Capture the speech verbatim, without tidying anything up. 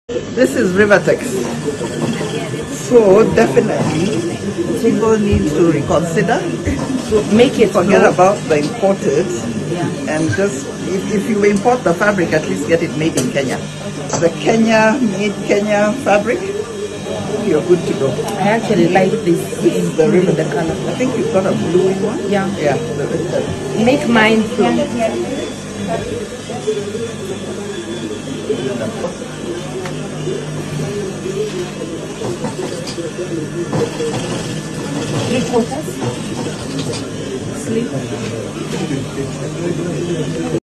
This is Rivatex. So definitely people need to reconsider. So make it forget no. about the imported yeah. and just if, if you import the fabric, at least get it made in Kenya. The Kenya made Kenya fabric, you're good to go. I actually like this. This is the ribbon, the color. I think you've got a blue one. Yeah. Yeah. The, the, Make mine from. Three quarters. Sleep.